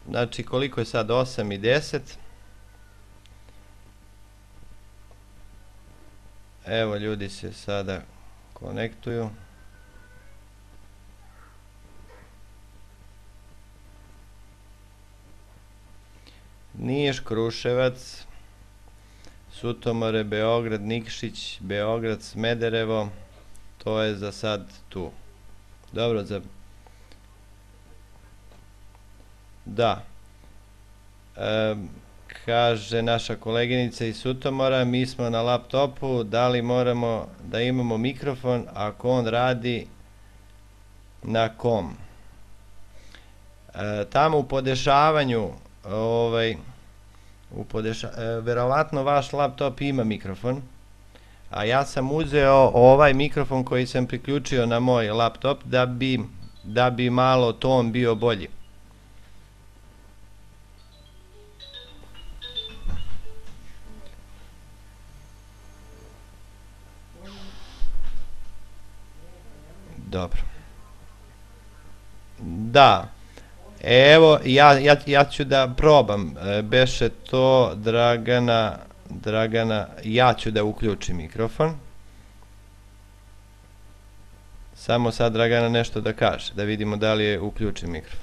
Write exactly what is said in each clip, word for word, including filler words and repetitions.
Znači, koliko je sad? osam i deset. Evo, ljudi se sada konektuju. Niš, Kruševac, Sutomore, Beograd, Nikšić, Beograd, Smederevo. To je za sad tu. Dobro, za... Da. E, kaže naša koleginica iz Sutomora, mi smo na laptopu, da li moramo da imamo mikrofon ako on radi na kom? E, tamo u podešavanju, ovaj, u podeša, e, verovatno vaš laptop ima mikrofon, a ja sam uzeo ovaj mikrofon koji sam priključio na moj laptop da bi, da bi malo ton bio bolji. Dobro. Da. Evo, ja, ja, ja ću da probam. E, beše to Dragana, Dragana, ja ću da uključim mikrofon. Samo sad Dragana nešto da kaže, da vidimo da li je uključen mikrofon.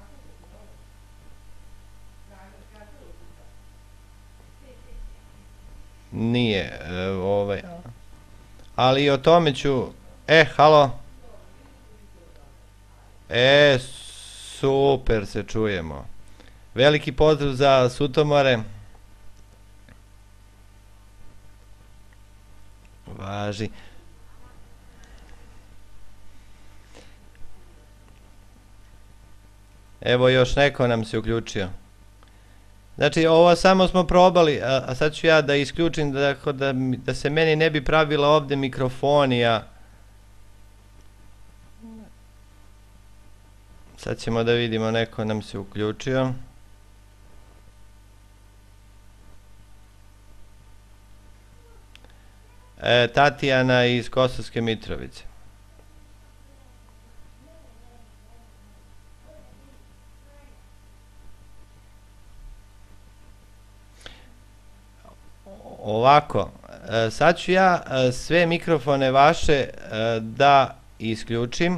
Nije, e, ovaj, ali i o tome ću, e, halo. E, super se čujemo. Veliki pozdrav za Sutomore. Važi. Evo još neko nam se uključio. Znači ovo samo smo probali, a, a sad ću ja da isključim da, da, da se meni ne bi pravila ovde mikrofonija. Sad ćemo da vidimo, neko nam se uključio. E, Tatjana iz Kosovske Mitrovice. Ovako, e, sad ću ja e, sve mikrofone vaše e, da isključim.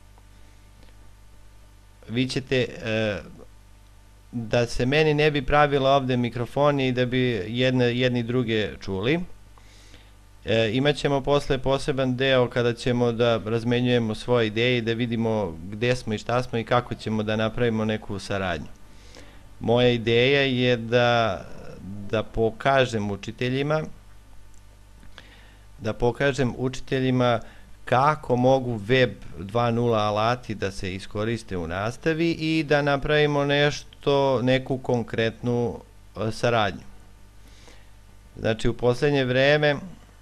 Vi ćete, e, da se meni ne bi pravila ovde mikrofoni i da bi jedne, jedni druge čuli. E, imaćemo posle poseban deo kada ćemo da razmenjujemo svoje ideje i da vidimo gde smo i šta smo i kako ćemo da napravimo neku saradnju. Moja ideja je da, da pokažem učiteljima, da pokažem učiteljima kako mogu web dva nula alati da se iskoriste u nastavi i da napravimo nešto, neku konkretnu saradnju. Znači u poslednje vreme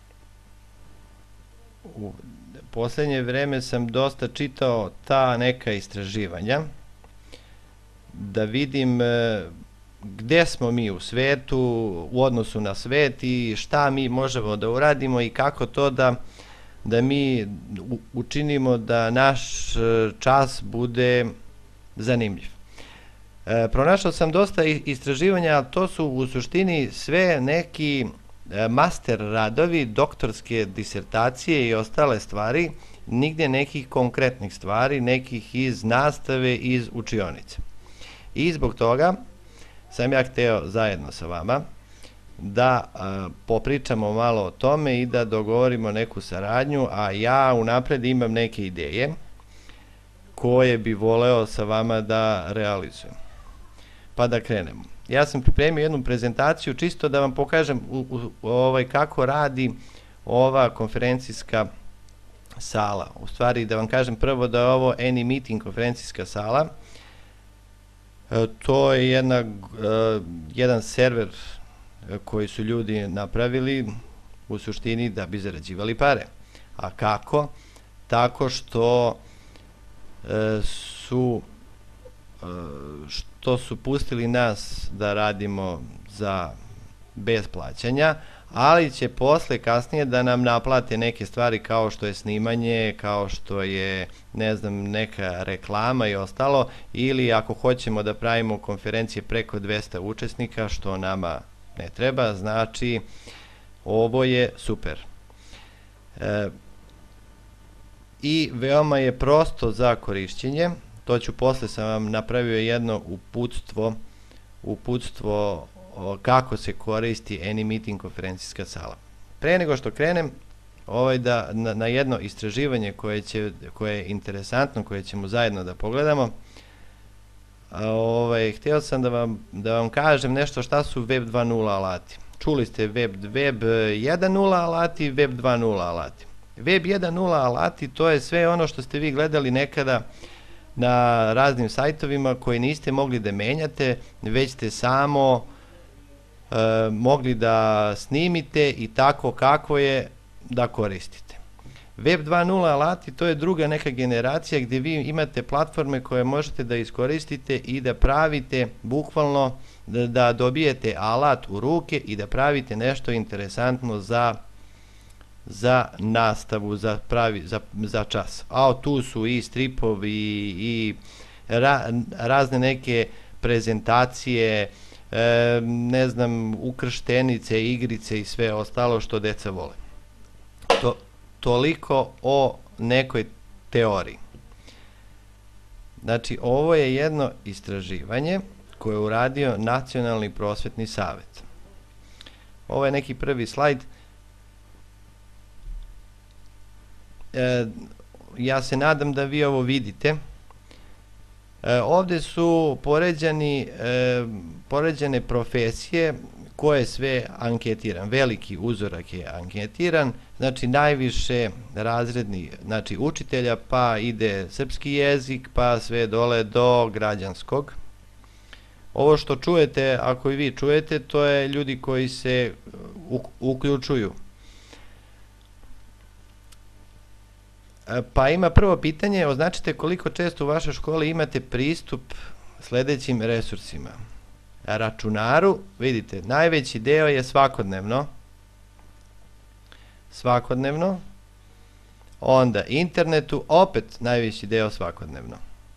u poslednje vreme sam dosta čitao ta neka istraživanja da vidim gde smo mi u svetu u odnosu na svet i šta mi možemo da uradimo i kako to da da mi učinimo da naš čas bude zanimljiv. E, pronašao sam dosta istraživanja, ali to su u suštini sve neki master radovi, doktorske disertacije i ostale stvari, nigde nekih konkretnih stvari, nekih iz nastave, iz učionice. I zbog toga sam ja hteo zajedno sa vama da a, popričamo malo o tome i da dogovorimo neku saradnju, a ja unapred imam neke ideje koje bi voleo sa vama da realizujem. Pa da krenemo. Ja sam pripremio jednu prezentaciju čisto da vam pokažem u, u, ovaj, kako radi ova konferencijska sala. U stvari da vam kažem prvo da je ovo AnyMeeting konferencijska sala. E, to je jedna, e, jedan server koji su ljudi napravili u suštini da bi zarađivali pare. A kako? Tako što e, su e, što su pustili nas da radimo za bez plaćanja, ali će posle kasnije da nam naplate neke stvari kao što je snimanje, kao što je, ne znam, neka reklama i ostalo, ili ako hoćemo da pravimo konferencije preko dvesta učesnika, što nama ne treba, znači ovo je super. E, I veoma je prosto za korišćenje, to ću posle sam vam napravio jedno uputstvo, uputstvo kako se koristi AnyMeeting konferencijska sala. Pre nego što krenem ovaj da, na, na jedno istraživanje koje, će, koje je interesantno, koje ćemo zajedno da pogledamo, ovaj, htio sam da vam, da vam kažem nešto šta su web dva nula alati. Čuli ste web, web jedan nula alati i web dva nula alati. web jedan nula alati to je sve ono što ste vi gledali nekada na raznim sajtovima koji niste mogli da menjate, već ste samo e, mogli da snimite i tako kako je da koristite. web dva nula alati to je druga neka generacija gdje vi imate platforme koje možete da iskoristite i da pravite bukvalno da, da dobijete alat u ruke i da pravite nešto interesantno za za nastavu, za, pravi, za, za čas. A tu su i stripovi i ra, razne neke prezentacije, e, ne znam, ukrštenice, igrice i sve ostalo što deca vole. To, toliko o nekoj teoriji. Znači, ovo je jedno istraživanje koje je uradio Nacionalni prosvetni savet. Ovo je neki prvi slajd. E, ja se nadam da vi ovo vidite. E, ovdje su poređani, e, poređane profesije koje sve anketiran. Veliki uzorak je anketiran, znači najviše razredni, znači učitelja, pa ide srpski jezik, pa sve dole do građanskog. Ovo što čujete, ako i vi čujete, to je ljudi koji se uključuju. Pa ima prvo pitanje, označite koliko često u vašoj školi imate pristup sljedećim resursima. Računaru, vidite, najveći deo je svakodnevno. Svakodnevno. Onda internetu, opet najveći deo svakodnevno.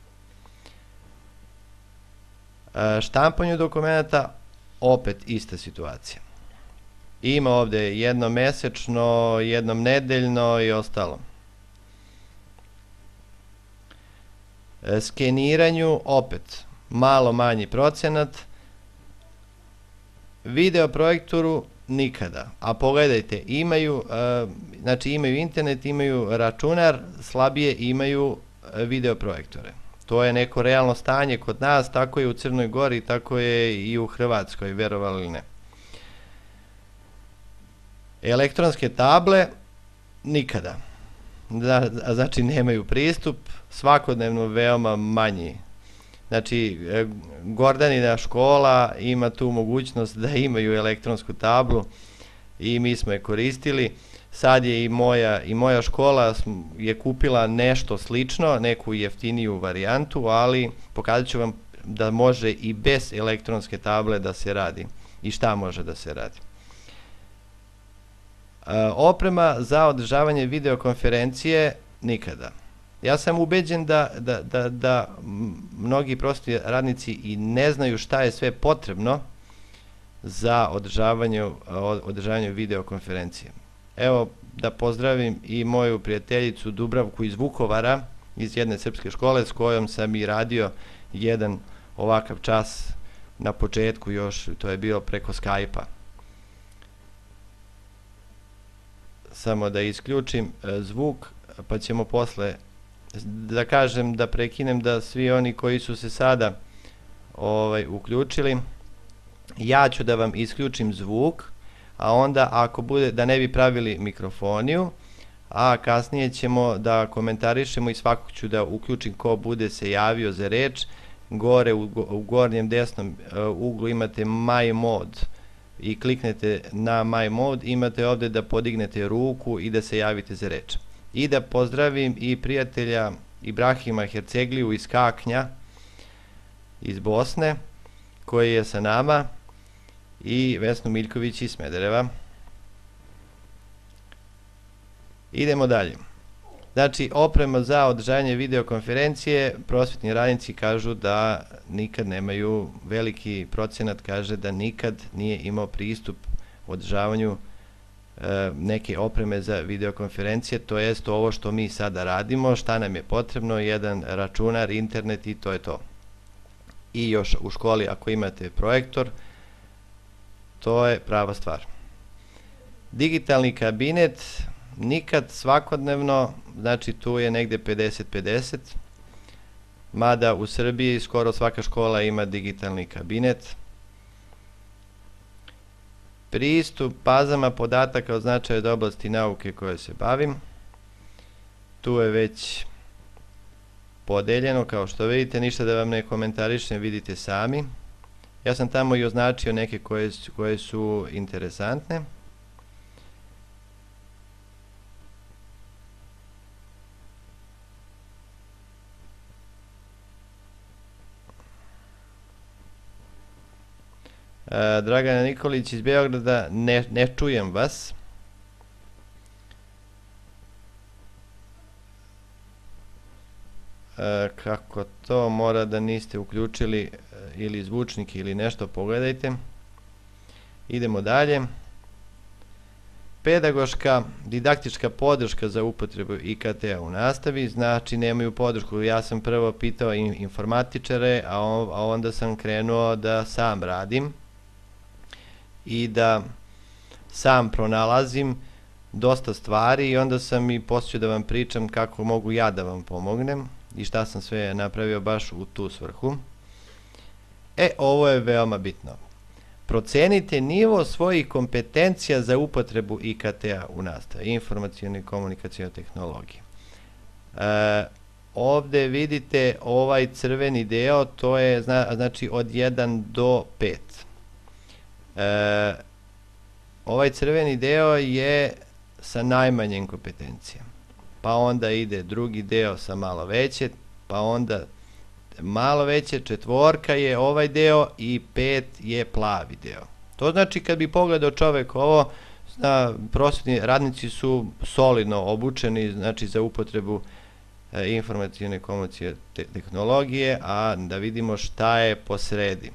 Štampanju dokumenta, opet ista situacija. Ima ovdje jednom mesečno, jednom nedeljno i ostalo. Skeniranju, opet malo manji procenat. Video projektoru nikada. A pogledajte, imaju, znači imaju internet, imaju računar, slabije imaju video projektore. To je neko realno stanje kod nas, tako je u Crnoj Gori, tako je i u Hrvatskoj, verovali ili ne. Elektronske table nikada. Znači nemaju pristup, svakodnevno veoma manji. Znači Gordanina škola ima tu mogućnost da imaju elektronsku tablu i mi smo je koristili. Sad je i moja, i moja škola je kupila nešto slično, neku jeftiniju varijantu, ali pokazat ću vam da može i bez elektronske table da se radi i šta može da se radi. E, oprema za održavanje videokonferencije nikada. Ja sam ubeđen da, da, da, da mnogi prosvetni radnici i ne znaju šta je sve potrebno za održavanje, održavanje videokonferencije. Evo da pozdravim i moju prijateljicu Dubravku iz Vukovara, iz jedne srpske škole s kojom sam i radio jedan ovakav čas na početku još, to je bilo preko Skype-a. Samo da isključim zvuk, pa ćemo posle da kažem, da prekinem da svi oni koji su se sada ovaj, uključili, ja ću da vam isključim zvuk, a onda ako bude, da ne bi pravili mikrofoniju, a kasnije ćemo da komentarišemo i svakog ću da uključim ko bude se javio za reč. Gore u, u gornjem desnom uh, uglu imate My Mode i kliknete na My Mode, imate ovdje da podignete ruku i da se javite za reč. I da pozdravim i prijatelja Ibrahima Hercegliju iz Kaknja, iz Bosne, koji je sa nama, i Vesnu Miljković iz Smedereva. Idemo dalje. Znači, oprema za održavanje videokonferencije, prosvetni radnici kažu da nikad nemaju, veliki procenat kaže da nikad nije imao pristup održavanju e, neke opreme za videokonferencije, to jest ovo što mi sada radimo, šta nam je potrebno, jedan računar, internet i to je to. I još u školi ako imate projektor, to je prava stvar. Digitalni kabinet, nikad svakodnevno, znači tu je negde pedeset pedeset, mada u Srbiji skoro svaka škola ima digitalni kabinet. Pristup bazama podataka od značaja od oblasti nauke koje se bavim, tu je već podeljeno, kao što vidite, ništa da vam ne komentarišem, vidite sami. Ja sam tamo i označio neke koje su, koje su interesantne. Dragana Nikolić iz Beograda, ne, ne čujem vas. E, kako to, mora da niste uključili ili zvučnik ili nešto, pogledajte. Idemo dalje. Pedagoška, didaktička podrška za upotrebu I K T-a u nastavi, znači nemaju podršku. Ja sam prvo pitao informatičare, a, on, a onda sam krenuo da sam radim i da sam pronalazim dosta stvari i onda sam i poslije da vam pričam kako mogu ja da vam pomognem i šta sam sve napravio baš u tu svrhu. E, ovo je veoma bitno. Procenite nivo svojih kompetencija za upotrebu I K T-a u nastavi, informacione i komunikacione tehnologije. E, ovde vidite ovaj crveni deo, to je zna, znači od jedan do pet. E, ovaj crveni deo je sa najmanjim kompetencijama, pa onda ide drugi deo sa malo veće, pa onda malo veće, četvorka je ovaj deo i pet je plavi deo. To znači kad bi pogledao čovek ovo, zna, prosvetni radnici su solidno obučeni, znači za upotrebu e, informacijne komunikacijne te tehnologije, a da vidimo šta je po sredi.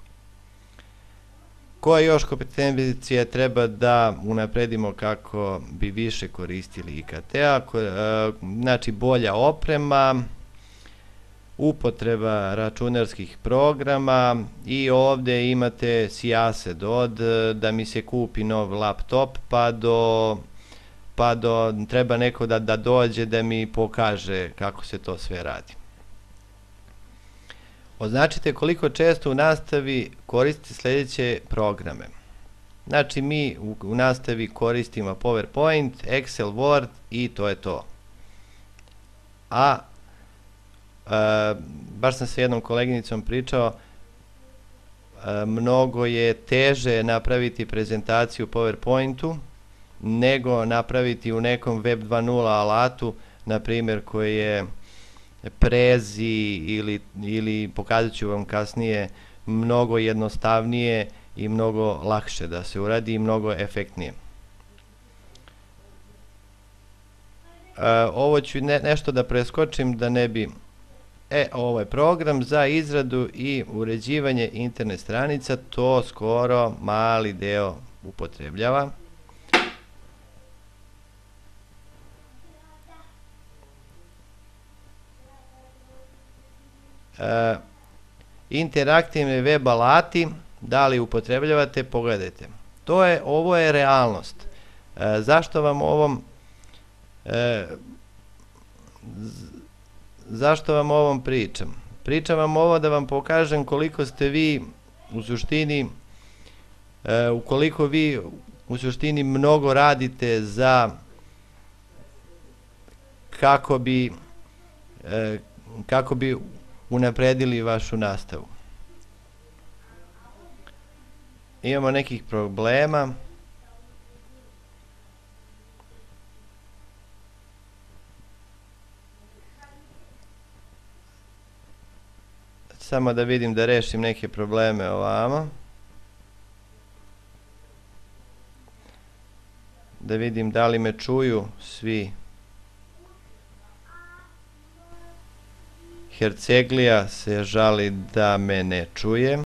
Koje još kompetencije treba da unapredimo kako bi više koristili I K T-a, znači bolja oprema, upotreba računarskih programa i ovde imate sijased od da mi se kupi nov laptop pa do, pa do treba neko da, da dođe da mi pokaže kako se to sve radi. Označite koliko često u nastavi koristite sljedeće programe. Znači mi u, u nastavi koristimo PowerPoint, Excel, Word i to je to. A e, baš sam sa jednom koleginicom pričao, e, mnogo je teže napraviti prezentaciju u PowerPointu nego napraviti u nekom web dva nula alatu, na primjer koji je Prezi ili, ili pokazat ću vam kasnije, mnogo jednostavnije i mnogo lakše da se uradi i mnogo efektnije. E, ovo ću ne, nešto da preskočim da ne bi... E, ovo je program za izradu i uređivanje internet stranica, to skoro mali deo upotrebljava. E, interaktivni web alati, da li upotrebljavate, pogledajte. To je, ovo je realnost. E, zašto vam ovom e, zašto vam ovom pričam? Pričam vam ovo da vam pokažem koliko ste vi u suštini e, ukoliko vi u suštini mnogo radite za kako bi e, kako bi unapredili vašu nastavu. Imamo nekih problema. Samo da vidim da rešim neke probleme ovamo. Da vidim da li me čuju svi. Herceglija se žali da me ne čuje.